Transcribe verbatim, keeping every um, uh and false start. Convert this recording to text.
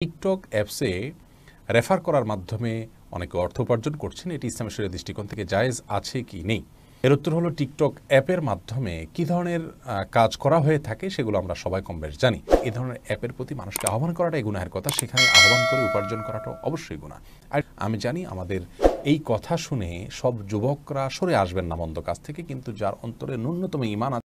TikTok অ্যাপসে refer করার মাধ্যমে অনেকে অর্থ উপার্জন করছেন, এটি ইসলামের শরীয়তের দৃষ্টিকোণ থেকে জায়েজ আছে কি নেই? এর উত্তর হলো টিকটক অ্যাপের মাধ্যমে কী ধরনের কাজ করা হয়ে থাকে সেগুলো আমরা সবাই কম বেশ জানি। এই ধরনের অ্যাপের প্রতি মানুষকে আহ্বান করাটাই গুনাহের কথা, সেখানে আহ্বান করে উপার্জন করাটা অবশ্যই গুনাহ। আর আমি জানি আমাদের এই কথা শুনে সব যুবকরা সরে আসবেন না মন্দ কাজ থেকে, কিন্তু যার অন্তরে ন্যূনতম ঈমান